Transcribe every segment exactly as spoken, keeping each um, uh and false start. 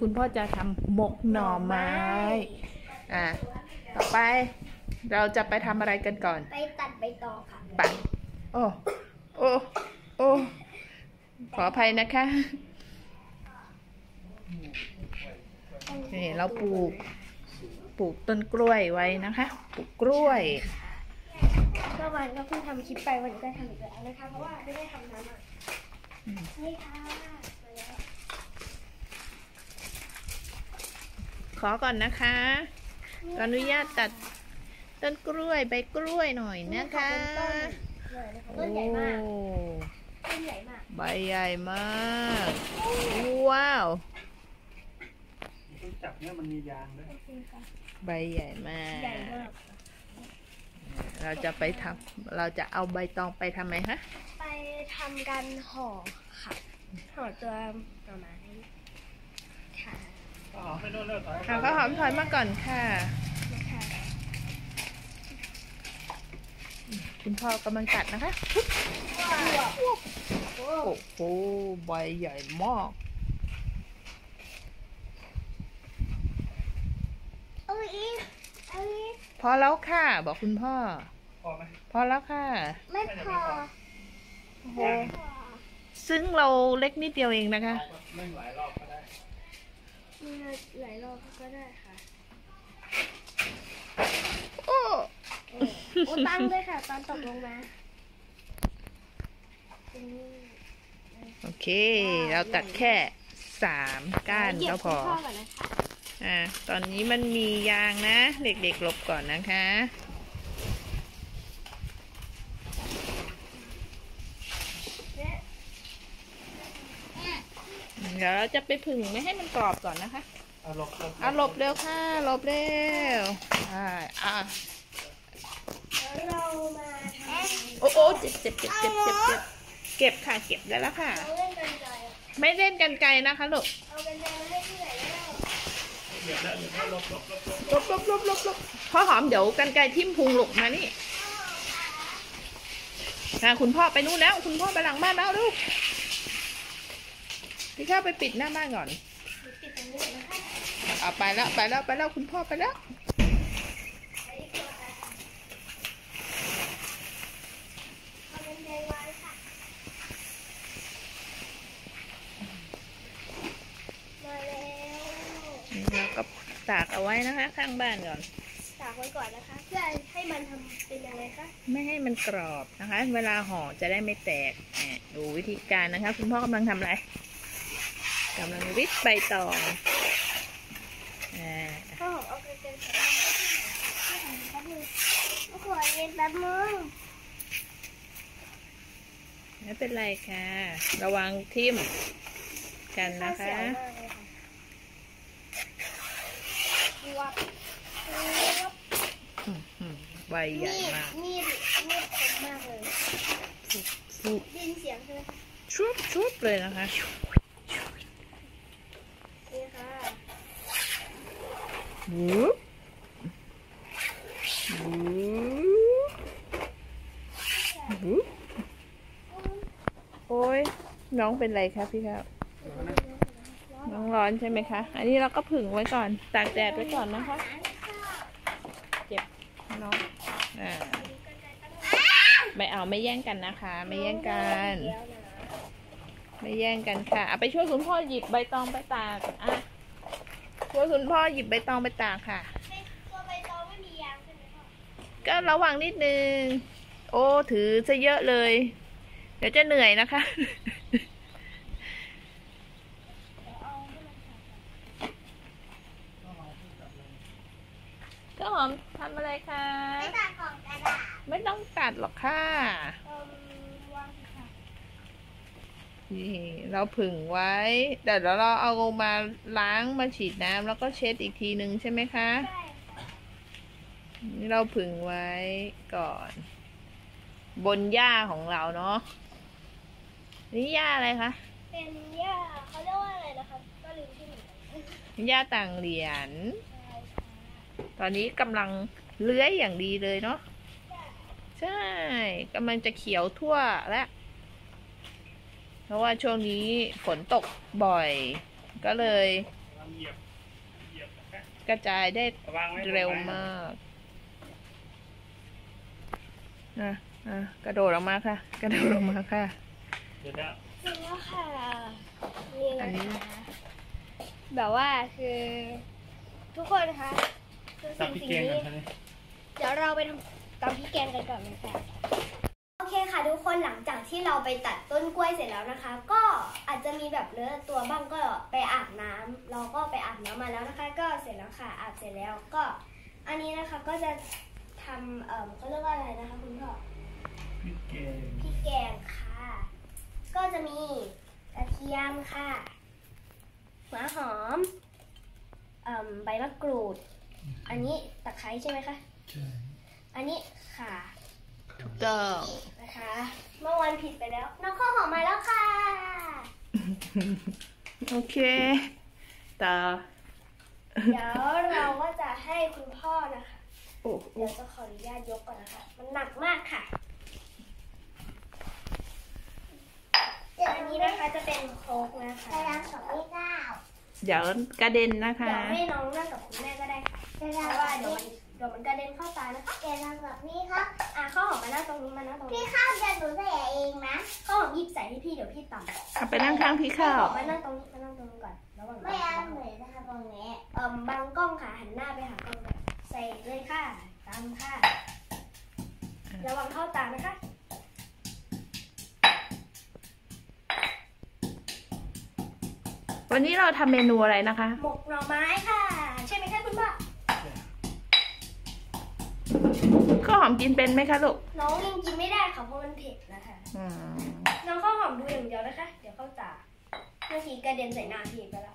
คุณพ่อจะทำหมกหน่อไม้อ่าต่อไปเราจะไปทำอะไรกันก่อนไปตัดใบตองค่ะไปโอ้โอ้โอ้ขออภัยนะคะนี่เราปลูกปลูกต้นกล้วยไว้นะคะปลูกกล้วยเมื่อวานก็เพิ่งทำคลิปไปวันนี้ก็ทำอีกแล้วนะคะเพราะว่าไม่ได้ทำนานมากนี่ค่ะขอก่อนนะคะขออนุญาตตัดต้นกล้วยใบกล้วยหน่อยนะคะต้นใหญ่มากต้นใหญ่มากใบใหญ่มากว้าวต้นจับเนี่ยมันมียางด้วยใบใหญ่มากใหญ่มากเราจะไปทำเราจะเอาใบตองไปทำไมฮะไปทำการห่อค่ะห่อตัวหน่อไม้ค่ะข้าวหอมไปโน่นเลยถอยข้าวหอมถอยมาก่อนค่ะคุณพ่อกำลังตัดนะคะโอ้โหใบใหญ่มากพอแล้วค่ะบอกคุณพ่อพอไหมพอแล้วค่ะไม่พอโอ้ซึ่งเราเล็กนิดเดียวเองนะคะไม่หลายรอบก็ได้มีหลายรอบก็ได้ค่ะโอ้โอ้ตั้งด้วยค่ะตอนตกลงมาโอเคเราตัดแค่สามก้านก็พออ่าตอนนี้มันมียางนะเด็กๆหลบก่อนนะคะเดี๋ยวเราจะไปผึ่งไม่ให้มันกรอบก่อนนะคะเอาหลบเอาหลบเร็วค่ะหลบเร็วอ่าอ่าเรามาโอ้โอ้เจ็บเจ็บเจ็บเจ็บเจ็บเจ็บเก็บค่ะเก็บได้แล้วค่ะไม่เล่นกันไกลนะคะลูกเอากันไกลมาให้ที่ไหนแล้วเดี๋ยวแล้วเดี๋ยวแล้วหลบหลบหลบหลบหลบหลบหลบหลบพ่อหอมเดี๋ยวกันไกลทิ่มพุงหลบมานี่ค่ะคุณพ่อไปนู่นแล้วคุณพ่อไปหลังบ้านแล้วลูกพี่ข้าไปปิดหน้าบ้านก่อนเอาไปแล้วไปแล้วไปแล้วคุณพ่อไปแล้วเราก็ตากเอาไว้นะคะข้างบ้านก่อนตากไว้ก่อนนะคะเพื่อให้มันทำเป็นยังไงคะไม่ให้มันกรอบนะคะเวลาห่อจะได้ไม่แตกดูวิธีการนะคะคุณพ่อกำลังทำอะไรกำลังริดใบตองอ่าพ่อเอาไปเป็นแป๊บนึงเอาขวดเย็นแป๊บนึงไม่เป็นไรค่ะระวังทิ่มกันนะคะใบใหญ่มากมีดมีดคมมากเลยดินเสียงใช่ไหมคะชุบชุบเลยนะคะนี่ค่ะวูบวูบวูบโอ้ยน้องเป็นไรคะพี่ครับน้องร้อนใช่ไหมคะอันนี้เราก็ผึ่งไว้ก่อนตากแดดไว้ก่อนนะคะเจ็บน้องอ่าไม่เอาไม่แย่งกันนะคะไม่แย่งกันไม่แย่งกันค่ะเอาไปช่วยคุณพ่อหยิบใบตองไปตากอ่ะช่วยคุณพ่อหยิบใบตองไปตากค่ะตัวใบตองไม่มียางใช่ไหมพ่อก็ระวังนิดนึงโอ้ถือซะเยอะเลยเดี๋ยวจะเหนื่อยนะคะก็หอมทำอะไรคะไม่ตัดของกระดาษไม่ต้องตัดหรอกค่ะนี่เราผึ่งไว้แต่เดี๋ยวเราเอามาล้างมาฉีดน้ำแล้วก็เช็ดอีกทีนึงใช่ไหมคะใช่นี่เราผึ่งไว้ก่อนบนหญ้าของเราเนาะนี่หญ้าอะไรคะเป็นหญ้าเขาเรียกว่าอะไรนะคะก็ลืมชื่อหญ้าต่างเหรียญตอนนี้กำลังเลื้อยอย่างดีเลยเนาะใช่กำลังจะเขียวทั่วแล้วเพราะว่าช่วงนี้ฝนตกบ่อยก็เลยำเหยียบเหยียบนะคะกระจายได้วางไว้เร็วมากอ่ะอ่ะกระโดดออกมาค่ะ กระโดดออกมาค่ะเดี๋ยวแล้วเสร็จแล้วค่ะนี่อันนี้นะคะแบบว่าคือทุกคนคะคือตัสิ่บงพริกสิ่งแกงกันี้นเลยเดี๋ยวเราไปทำตำพริกแกงกันก่อนนะคะโอเคค่ะทุกคนหลังจากที่เราไปตัดต้นกล้วยเสร็จแล้วนะคะ ก็อาจจะมีแบบเลอะตัวบ้างก็ไปอาบน้ำเราก็ไปอาบน้ำมาแล้วนะคะ ก็เสร็จแล้วค่ะอาบเสร็จแล้วก็อันนี้นะคะก็จะทำเอ่อเขาเรียกว่าอะไรนะคะคุณพ่อพริกแกงพริกแกงค่ะ ก็จะมีกระเทียมค่ะหัวหอมเอ่อใบมะกรูด อันนี้ตะไคร้ใช่ไหมคะใช่อันนี้ค่ะถูกต้องนะคะ เมื่อวันผิดไปแล้วน้องข้าวหอมมาแล้วค่ะโอเคต่อเดี๋ยวเราก็จะให้คุณพ่อนะคะโอ้โอ้เดี๋ยวจะขออนุญาตยกก่อนนะคะ มันหนักมากค่ะ อันนี้นะคะจะเป็นโค้กนะคะกระดังสองไม่เก้าเดี๋ยวกระเด็นนะคะเดี๋ยวให้น้องนั่งกับคุณแม่ก็ได้ค่ะเพราะว่าเดี๋ยวมันเดี๋ยวมันกระเด็นเข้าตานะคะกระดังแบบนี้ครับอ่ะข้าวหอมมานั่งตรงนี้มานั่งตรงนี้ พี่ข้าวจะหนูใส่เองนะข้าวหอมหยิบใส่ให้พี่เดี๋ยวพี่ต่ำเอาไปนั่งข้างพี่ข้าวมานั่งตรงนี้มานั่งตรงนี้ก่อนระหว่างไม่เอาเหมือนนะคะตรงนี้เอ่มบางกล้องค่ะหันหน้าไปหากล้องก่อนใส่เลยค่ะตามค่ะระวังเข้าตานะคะวันนี้เราทำเมนูอะไรนะคะหมกหน่อไม้ค่ะ ใช่ไหมคะคุณพ่อข้าวหอมกินเป็นไหมคะลูกน้องยังกินไม่ได้ค่ะเพราะมันเผ็ดนะคะอืมน้องข้าวหอมดูอย่างเดียวนะคะ เดี๋ยวเข้าตาเมื่อกี้กระเด็นใส่หน้าพี่ไปแล้ว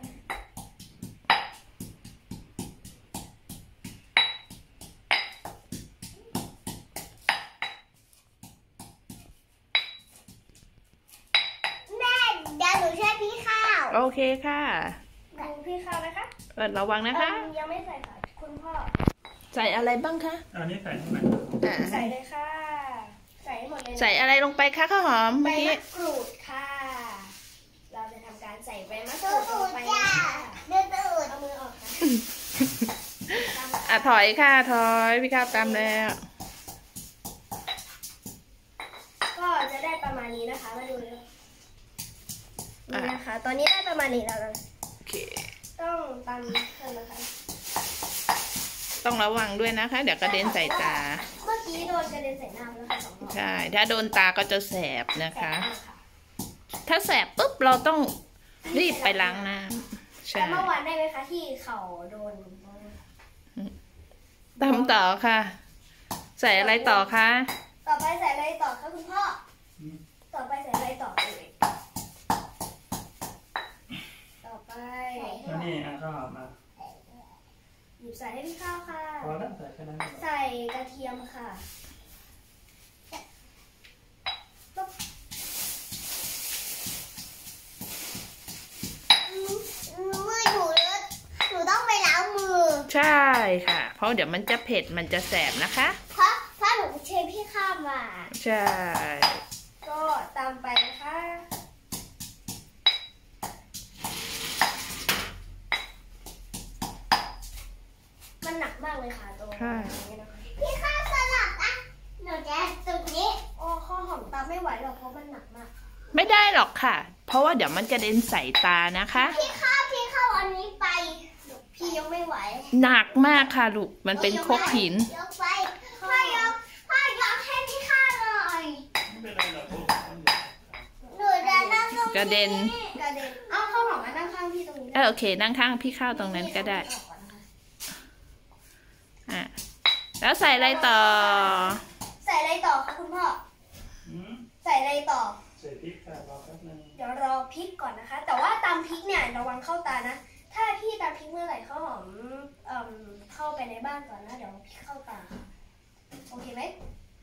แม่เดี๋ยวหนูช่วยพี่ข้าวโอเคค่ะดูพี่ข้าวนะคะเออระวังนะคะเอิ่มยังไม่ใส่ค่ะคุณพ่อใส่อะไรบ้างคะอันนี้ใส่ข้างในอ่าใส่เลยค่ะ ใส่ให้หมดเลยนะใส่อะไรลงไปคะข้าวหอมใบเมื่อกี้มะกรูดค่ะ เราจะทำการใส่ใบมะกตูรูดลตูงไปจ้าค่ะดูตูดเอามือออกค่ะตามอ่ะถอยค่ะถอยพี่ข้าวตามแล้วก็จะได้ประมาณนี้นะคะ มาดูเลยนี่นะคะ ตอนนี้ได้ประมาณนี้แล้วนะโอเคต้องตำเพิ่มนะคะต้องระวังด้วยนะคะ เดี๋ยวกระเด็นใส่ตาเมื่อกี้โดนกระเด็นใส่หน้าไปแล้วค่ะสองรอบใช่ ถ้าโดนตาก็จะแสบนะแสคะบมากค่ะถ้าแสบปุ๊บเราต้องรีบไปล้างน้ำใช่แล้วเมื่อวานได้ไหมคะที่เข่าโดนทำต่อค่ะ ใส่อะไรต่อคะต่อไปใส่อะไรต่อคะคุณพ่อ ต่อไปใส่อะไรต่อเลยต่อไปแล้วนี่อ่ะข้าวหอมมาหยิบใส่ให้พี่ข้าวค่ะพอแล้วใส่แค่นั้นใส่กระเทียมค่ะปุ๊บมือหนูเลอะหนูต้องไปล้างมือใช่ค่ะ เพราะเดี๋ยวมันจะเผ็ดมันจะแสบนะคะเพราะเพราะหนูเชิญพี่ข้าวมาใช่ก็ตามไปนะคะ มันหนักมากเลยค่ะตัวนี้นะคะพี่ข้าวสลับอ่ะหนูจะตรงนี้โอ้ข้อหอมตามไม่ไหวหรอกเพราะมันหนักมากไม่ได้หรอกค่ะ เพราะว่าเดี๋ยวมันจะเด็นใส่ตานะคะพี่ข้าวพี่ข้าวอันนี้ไปพี่ยกไม่ไหวหนักมากค่ะลูก มันเป็นโคกหินยกไปพ่อยกพ่อยกให้พี่ข้าวหน่อยไม่เป็นไรหรอกลูกหนูจะนั่งตรงนี้กระเด็นกระเด็นเอาข้าวหอมมานั่งข้างพี่ตรงนี้เออโอเค นั่งข้างพี่ข้าวตรงนั้นก็ได้ อ่ะ แล้วใส่อะไรต่อใส่อะไรต่อคะคุณพ่ออืมใส่อะไรต่อใส่พริกค่ะรอแป๊บนึงเดี๋ยวรอพริกก่อนนะคะ แต่ว่าตำพริกเนี่ยระวังเข้าตานะ ถ้าพี่ตำพริกเมื่อไหร่ข้าวหอมเอ่มเข้าไปในบ้านก่อนนะเดี๋ยวพริกเข้าตา โอเคไหม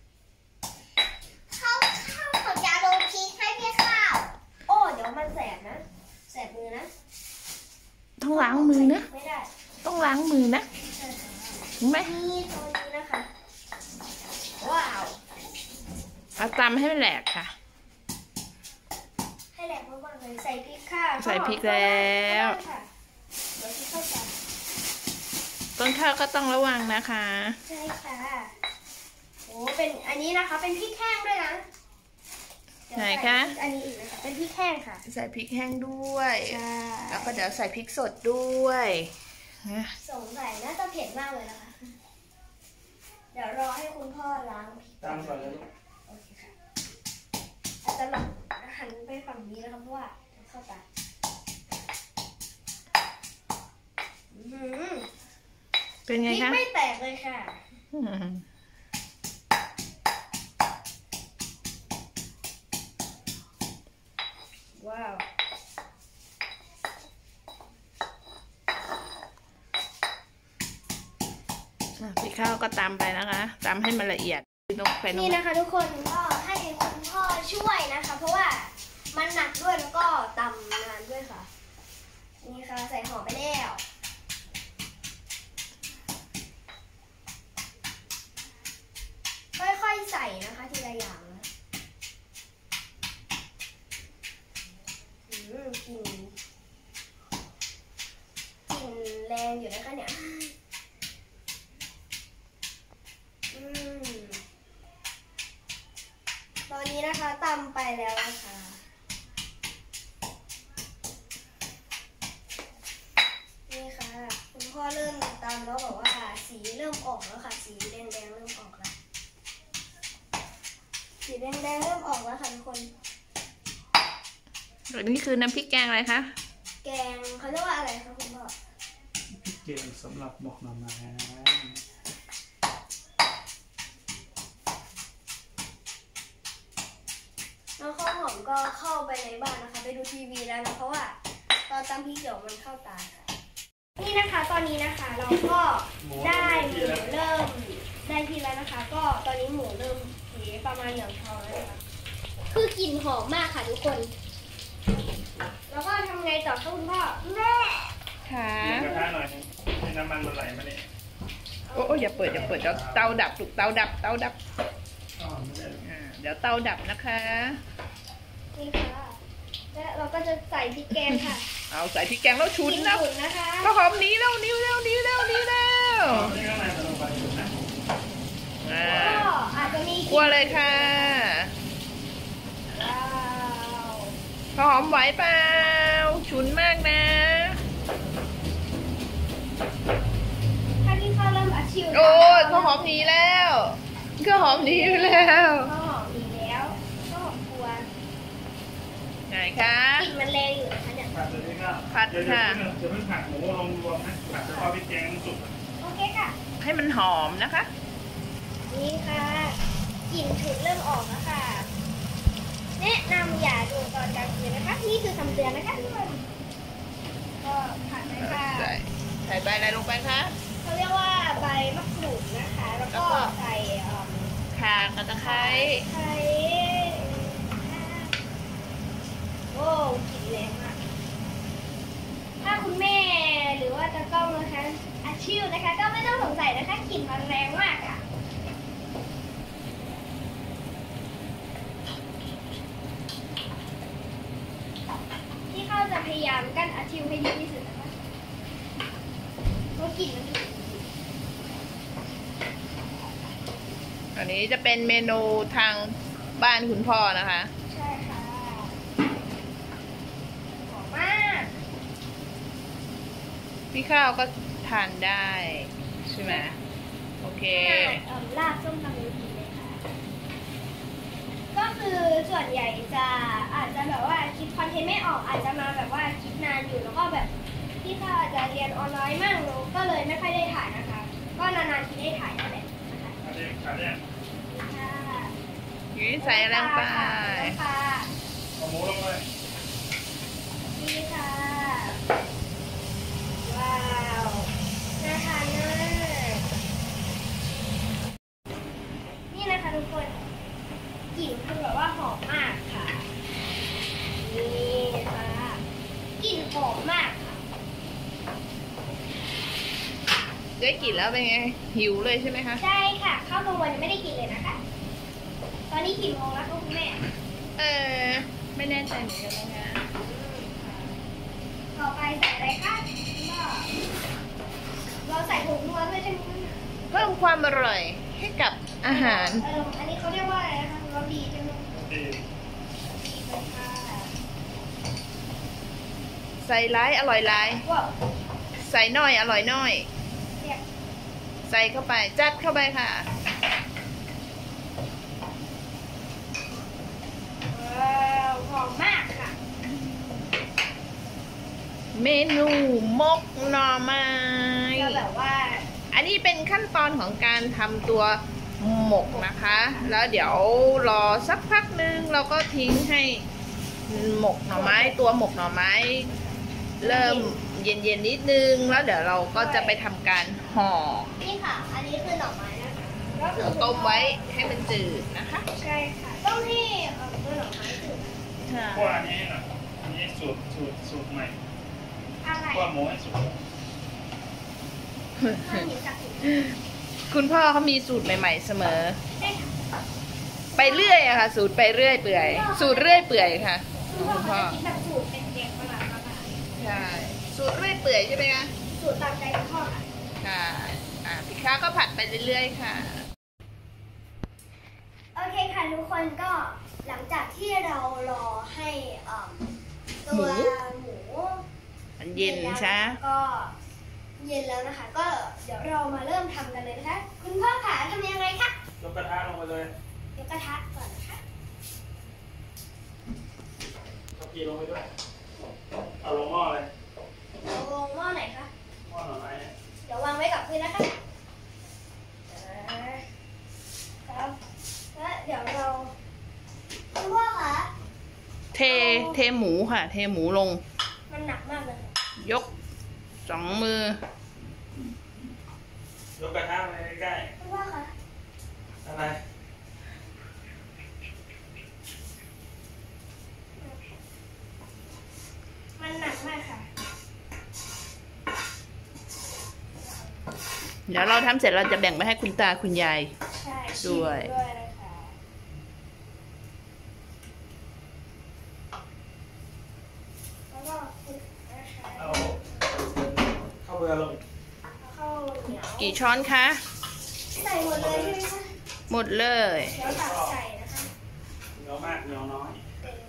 ข้าวข้าวเขาจะลงพริกให้พี่ข้าวโอ้เดี๋ยวมันแสบนะ แสบมือนะต้องล้างมือนะไม่ได้ต้องล้างมือนะใช่ค่ะเห็นไหมนี่ตัวนี้นะคะ ว้าวเอาตำให้มันแหลกค่ะให้แหลกมากๆเลยใส่พริกค่ะใส่พริกแล้วค่ะเดี๋ยวที่เข้าใจต้นข้าวก็ต้องระวังนะคะใช่ค่ะโอ้เป็นอันนี้นะคะ เป็นพริกแห้งด้วยนะไหนคะอันนี้อีกนะคะเป็นพริกแห้งค่ะใส่พริกแห้งด้วยใช่แล้วก็เดี๋ยวใส่พริกสดด้วยนะสงสัยน่าจะเผ็ดมากเลยนะคะ เดี๋ยวรอให้คุณพ่อล้างพริกตามก่อนเลยลูกโอเคค่ะอาจจะหลับหันไปฝั่งนี้นะคะเพราะว่าเข้าตาอื้อหือเป็นไงพริกคะไม่แตกเลยค่ะอืมว้าวอ่ะพริกข้าวก็ตำไปนะคะตำให้มันละเอียดลงไปลงนี่นะคะทุกคนก็ให้คุณพ่อช่วยนะคะ เพราะว่ามันหนักด้วยแล้วก็ตำนานด้วยค่ะ นี่ค่ะใส่หอมไปแล้วค่อยๆใส่นะคะทีละอย่างนะอืมกลิ่นกลิ่นแรงอยู่นะคะเนี่ยอืมตอนนี้นะคะตำไปแล้วนะคะนี่ค่ะคุณพ่อเริ่มตำแล้วบอกว่าสีเริ่มออกแล้วค่ะสีแดงๆเริ่มออกแล้วสีแดงๆเริ่มออกแล้วค่ะทุกคนอันนี้คือน้ำพริกแกงอะไรคะแกงเขาเรียกว่าอะไรคะคุณพ่อพริกเกงสำหรับหมกหน่อไม้แล้วข้าวหอมก็เข้าไปในบ้านนะคะ ไปดูทีวีแล้วนะเพราะว่าตอนตำพริกเดี๋ยวมันเข้าตาค่ะนี่นะคะตอนนี้นะคะเราก็ได้หมูเริ่มได้ที่แล้วนะคะ ก็ตอนนี้หมูเริ่มสีประมาณเหลืองทองแล้วนะคะคือกลิ่นหอมมากค่ะทุกคน แล้วก็ทำไงต่อคะคุณพ่อแม่ค่ะเดี๋ยวกระทะหน่อยนึงให้น้ำมันมันไหลมาเนี่ยโอ้โอ้อย่าเปิดอย่าเปิดเดี๋ยวเตาดับถูกเตาดับเตาดับอ๋อไม่ได้อ่าเดี๋ยวเตาดับนะคะนี่ค่ะและเราก็จะใส่พริกแกงค่ะเอาใส่พริกแกงแล้วชุนพริกแล้วฉุนนะคะก็หอมหนี้แล้วนิ้วแล้วนิ้วแล้วนิ้วแล้วนี่ข้างในมันลงไปอยู่นะอ่าก็อาจจะมีกลัวเลยค่ะว้าวข้าวหอมไหวเปล่าชุนมากนะถ้าที่ข้าวเริ่มอาชิวโอ้ยข้าวหอมหนีแล้วข้าวหอมหนีไปแล้วข้าวหอมดีแล้วข้าวหอมกลัวไหนคะกลิ่นมันแรงอยู่นะคะเนี่ยผัดเลยนี่ก็ผัดค่ะเดี๋ยวเดี๋ยวเพิ่งผัดหมูลงรวมนะผัดเฉพาะพริกแกงสุกโอเคค่ะให้มันหอมนะคะนี่ค่ะกลิ่นฉุนเริ่มออกแล้วค่ะแนะนำอย่าดูตอนกลางคืนนะคะ นี่คือคำเตือนนะคะทุกคนก็ผัดเลยค่ะใส่ใส่ใบอะไรลงไปคะเขาเรียกว่าใบมะกรูดนะคะ แล้วก็ใส่เอ่อข่ากับตะไคร้ไข่โอ้กลิ่นแรงมาก ถ้าคุณแม่หรือว่าตากล้องนะคะอาชิวนะคะ ก็ไม่ต้องสงสัยนะคะกลิ่นมันแรงมากอ่ะที่เขาจะพยายามกั้นอาชิวให้ดีที่สุดนะคะเพราะกลิ่นมันดุอันนี้จะเป็นเมนูทางบ้านคุณพ่อนะคะใช่ค่ะหอมมากพี่ข้าวก็ทานได้ใช่ไหมโอเคขนาดเอิ่มลาบส้มตำรู้ดีเลยค่ะ ก็คือส่วนใหญ่จะอาจจะแบบว่าคิดคอนเทนต์ไม่ออกอาจจะมาแบบว่าคิดนานอยู่แล้วก็แบบที่ข้าอาจจะเรียนออนไลน์มั่งก็เลยไม่ค่อยได้ถ่ายนะคะ ก็นานๆทีได้ถ่ายนั่นแหละนะคะผัดเองผัดเนี่ยค่ะนี่ใส่อะไรลงไปค่ะเอาหมูลงเลยนี่ค่ะ ว้าวน่าทานมากนี่นะคะทุกคนกลิ่นคือแบบว่าหอมมากค่ะ นี่ค่ะกลิ่นหอมมากค่ะได้กลิ่นแล้วเป็นไง หิวเลยใช่ไหมคะใช่ค่ะข้าวกลางวันยังไม่ได้กินเลยนะคะ ตอนนี้กี่โมงแล้วคะคุณแม่เออ ไม่แน่ใจเหมือนกันนะคะต่อไปใส่อะไรคะคุณพ่อเพิ่มความอร่อยให้กับอาหารเอออันนี้เขาเรียกว่าอะไรนะคะรสดีใช่ไหมเออดีเลยค่ะใส่ร้ายอร่อยร้ายว้าวใส่น้อยอร่อยน้อยเนี่ยใส่เข้าไปจัดเข้าไปค่ะว้าวหอมมากค่ะเมนูมกหน่อไม้จะแบบว่าอันนี้เป็นขั้นตอนของการทำตัวหมกนะคะ แล้วเดี๋ยวรอสักพักนึงเราก็ทิ้งให้หมกหน่อไม้ ตัวหมกหน่อไม้ เริ่มเย็นๆนิดนึง แล้วเดี๋ยวเราก็จะไปทำการห่อนี่ค่ะ อันนี้คือหน่อไม้นะคะก็คือต้มไว้ให้มันจืดนะคะใช่ค่ะ ต้องให้เอ่อตัวหน่อไม้จืดขั้วอันนี้นะอันนี้สูตรสูตรสูตรใหม่อะไรขั้วหมูให้สุกข้าวเหนียวกับถุงคุณพ่อเขามีสูตรใหม่ ๆ เสมอได้ค่ะไปเรื่อยอะค่ะ สูตรไปเรื่อยเปื่อย สูตรเรื่อยเปื่อยค่ะคุณของพ่อคุณพ่อเขาจะกินแบบสูตรเป็นเด็กประหลาดประหลาดใช่ สูตรเรื่อยเปื่อยใช่ไหมคะสูตรตามใจคุณพ่อค่ะค่ะอ่าพี่ค้าก็ผัดไปเรื่อยๆค่ะโอเคค่ะทุกคนก็หลังจากที่เรารอให้เอิ่มตัวหมูหมูมันเย็นใช่ไหมก็เย็นแล้วนะคะ ก็เดี๋ยวเรามาเริ่มทำกันเลยนะคะ คุณพ่อขาทำยังไงคะยกกระทะลงไปเลยเดี๋ยวกระทะก่อนนะคะกะปิลงไปด้วย เอาลงหม้อเลยเอาลงหม้อไหนคะหม้อหน่อไม้เนี่ยเดี๋ยววางไว้กับพื้นนะคะอ่าครับแล้วเดี๋ยวเราคุณพ่อคะเทเทหมูค่ะ เทหมูลงมันหนักมากเลยค่ะยกสองมือยกกระทะไปใกล้คุณพ่อคะๆอะไรมันหนักมากค่ะเดี๋ยวเราทำเสร็จเราจะแบ่งไปให้คุณตาคุณยายใช่ด้วยชิมด้วยนะคะแล้วก็คุณนะคะเอาข้าวเบื่อลงเอาเข้าเหนียวกี่ช้อนคะใส่หมดเลยใช่ไหมคะหมดเลยเดี๋ยวตักใส่นะคะเหนียวมากเหนียวน้อยเป็น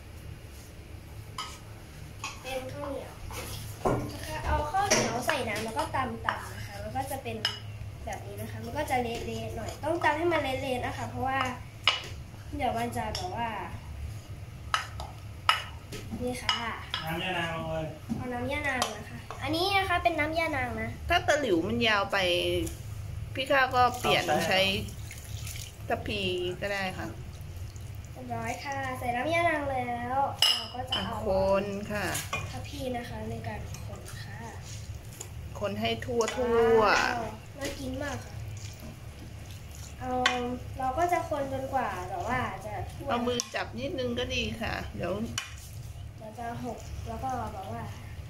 เป็นข้าวเหนียวนะคะเอาข้าวเหนียวใส่น้ำแล้วก็ตำตำนะคะมันก็จะเป็นแบบนี้นะคะ มันก็จะเละๆหน่อย ต้องตำให้มันเละๆนะคะ เพราะว่า เดี๋ยวมันจะแบบว่า นี่ค่ะน้ำยานางลงเลยเอาน้ำย่านางนะคะ อันนี้นะคะเป็นน้ำย่านางนะถ้าตะหลิวมันยาวไป พี่ข้าก็เปลี่ยนใช้ตะพีก็ได้ค่ะเรียบร้อยค่ะ ใส่น้ำย่านางแล้ว เราก็จะอ่ะเอาคนค่ะทัพพีนะคะในการคนค่ะคนให้ทั่วทั่วว้าวน่ากินมากค่ะ เอาเราก็จะคนจนกว่าแบบว่าจะทั่วเอามือจับนิดนึงก็ดีค่ะ เดี๋ยวเราจะหกแล้วก็แบบว่า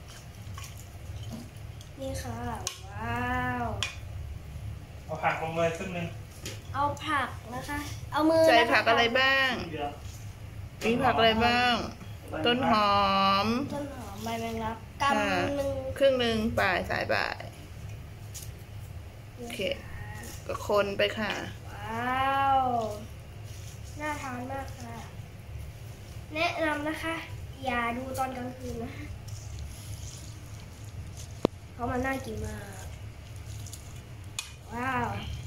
นี่ค่ะ ว้าวเอาผักลงเลยครึ่งหนึงเอาผักนะคะ เอามือใส่นะคะผักอะไรบ้างครึ่งเดียวมีผักอะไรบ้าง ต้นหอมต้นหอมใบแมงลักกำหนึ่งครึ่งหนึ่งป่ายสายบ่าย โอเค ก็คนไปค่ะว้าว น่าทานมากค่ะ แนะนำนะคะ อย่าดูตอนกลางคืนนะ เพราะมันน่ากินมาก ว้าว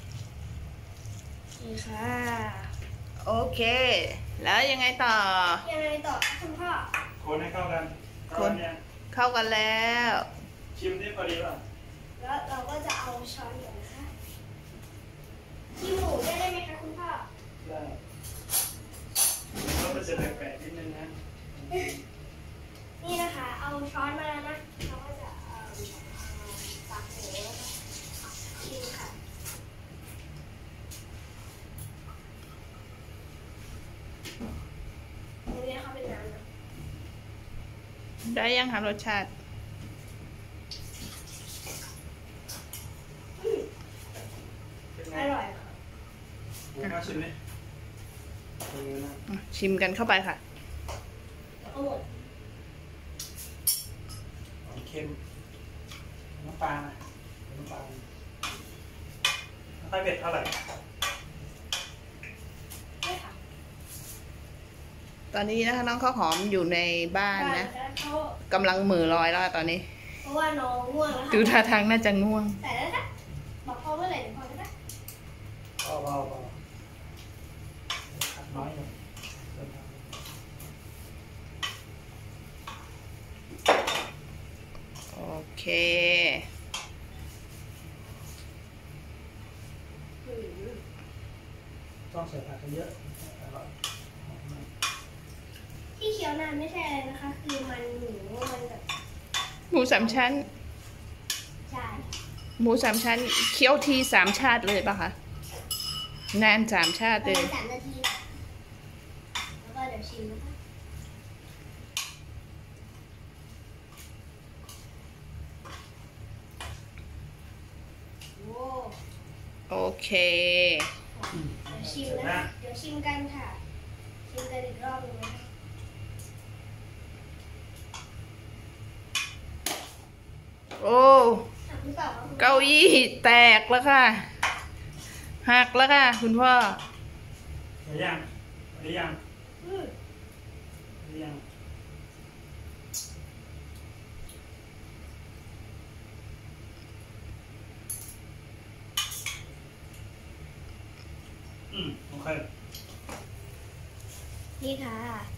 นี่ค่ะโอเค แล้วยังไงต่อยังไงต่อคะคุณพ่อคนให้เข้ากันคนเข้ากัยังเข้ากันแล้วชิมที่พอดีป่ะแล้วเราก็จะเอาช้อนเดียวนะคะที่หมูได้ได้ไหมคะคุณพ่อได้ก็จะแปลกๆนิดนึงนะนี่นะคะ เอาช้อนมาแล้วนะ เราก็จะเอาตักหมูแล้วก็ชิมค่ะ ตรงนี้เขาเป็นน้ำนะได้ยังคะรสชาติเป็นไงอร่อยค่ะหมูมาชิมดิเป็นไงนะอ่ะชิมกันเข้าไปค่ะเอาหมดเค็มน้ำปลาน้ำปลาค่อยเผ็ดเท่าไหร่ตอนนี้นะคะน้องข้าวหอมอยู่ในบ้านนะเขากำลังมือลอยแล้วตอนนี้เพราะว่าน้องง่วงแล้วค่ะดูท่าทางน่าจะง่วงแต่แล้วนะบอกพ่อเมื่อไหร่เดี๋ยวพ่อจะได้เบาเบาเบาขัดน้อยหน่อยโอเคต้องใส่ผักเยอะอร่อยที่เคี้ยวนานไม่ใช่อะไรนะคะ คือมันหมูมันแบบหมูสามชั้นใช่หมูสามชั้นเคี้ยวทีสามชาติเลยป่ะคะนานสามชาติประเลมาย ณสามนาที แล้วก็เดี๋ยวชิมนะคะโอ้โอเคเดี๋ยวชิมนะคะเดี๋ยวชิมกันค่ะ ชิมกันอีกรอบหนึงนะคะโอ้หักหรือเปล่าคะคุณเก้าอี้แตกแล้วค่ะ หักแล้วค่ะ คุณพ่อหรือยังหรือยังอืมหรือยังอืมโอเคนี่ค่ะ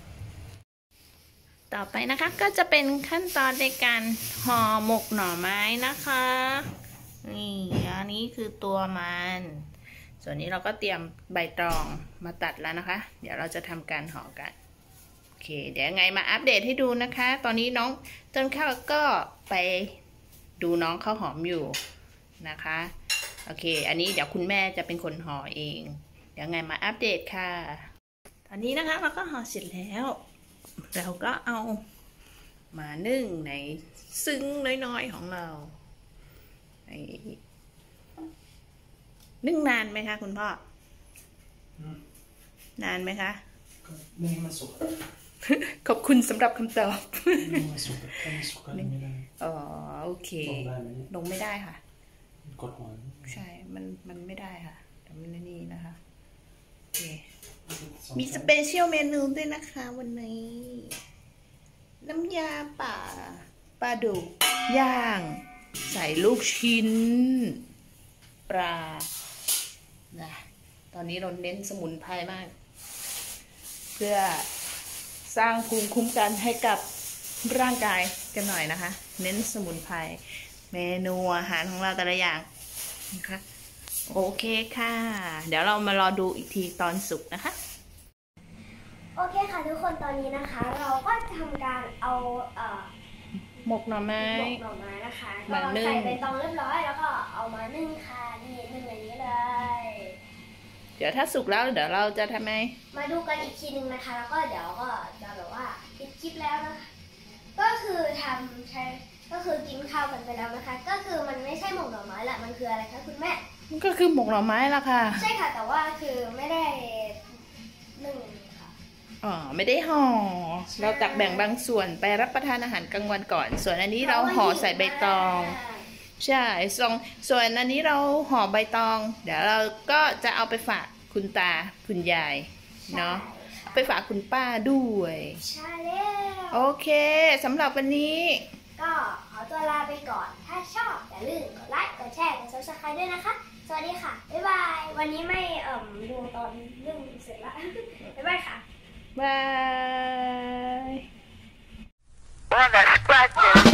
ต่อไปนะคะก็จะเป็นขั้นตอนในการห่อหมกหน่อไม้นะคะ นี่อันนี้คือตัวมัน ส่วนนี้เราก็เตรียมใบตองมาตัดแล้วนะคะ เดี๋ยวเราจะทำการห่อกัน โอเค เดี๋ยวไงมาอัปเดตให้ดูนะคะ ตอนนี้น้องต้นข้าวก็ไปดูน้องข้าวหอมอยู่นะคะ โอเค อันนี้เดี๋ยวคุณแม่จะเป็นคนห่อเอง เดี๋ยวไงมาอัปเดตค่ะ ตอนนี้นะคะเราก็ห่อเสร็จแล้ว เราก็เอามานึ่งในซึ้งน้อยๆของเราไอ้นึ่งนานไหมคะคุณพ่ออืมนานไหมคะก็ไม่ให้มันสุกขอบคุณสำหรับคำตอบไม่ให้มันสุกถ้ามันสุกก็ไม่ได้อ๋อโอเคลงได้ไหมลงไม่ได้ค่ะกดหัวใช่ มันมันไม่ได้ค่ะแต่ไม่ได้นี่นะคะโอเคสองมีสชั้นเปเชียลเมนูด้วยนะคะวันนี้ น้ำยาป่าปลาดุกย่าง ใส่ลูกชิ้น ปลานะตอนนี้เราเน้นสมุนไพรมาก เพื่อสร้างภูมิคุ้มกันให้กับร่างกายกันหน่อยนะคะ เน้นสมุนไพรเมนูอาหารของเราแต่ละอย่างนะคะโอเคค่ะ เดี๋ยวเรามารอดูอีกทีตอนสุกนะคะโอเคค่ะทุกคนตอนนี้นะคะ เราก็ทำการเอาเอ่อหมกหน่อไม้หมกหน่อไม้นะคะมาก็นึ่งใส่ใบตองเรียบร้อยแล้วก็เอามานึ่งค่ะนี่นึ่งอย่างนี้เลยเดี๋ยวถ้าสุกแล้วเดี๋ยวเราจะทำไงมาดูกันอีกทีหนึ่งนะคะ แล้วก็เดี๋ยวก็จะแบบว่าปิดคลิปแล้วนะคะก็คือทำใช้ก็คือกินข้าวกันไปแล้วนะคะ ก็คือมันไม่ใช่หมกหน่อไม้แหละมันคืออะไรคะคุณแม่มันก็คือหมกหน่อไม้ละค่ะใช่ค่ะแต่ว่าคือไม่ได้นึ่งค่ะอ๋อไม่ได้ห่อ เราตักแบ่งบางส่วนไปรับประทานอาหารกลางวันก่อน ส่วนอันนี้เราห่อใส่ใบตอง ใช่ส่วนส่วนอันนี้เราห่อใบตอง เดี๋ยวเราก็จะเอาไปฝากคุณตาคุณยายเนาะไปฝากคุณป้าด้วยใช่แล้วโอเคสำหรับวันนี้ก็ขอตัวลาไปก่อน ถ้าชอบอย่าลืมกดไลค์ กดแชร์ กด ซับสไครบ์ ด้วยนะคะ สวัสดีค่ะ บ๊ายบาย วันนี้ไม่เอ่มดูตอนเรื่องเสร็จละ บ๊ายบายค่ะบาย Wanna scratch it.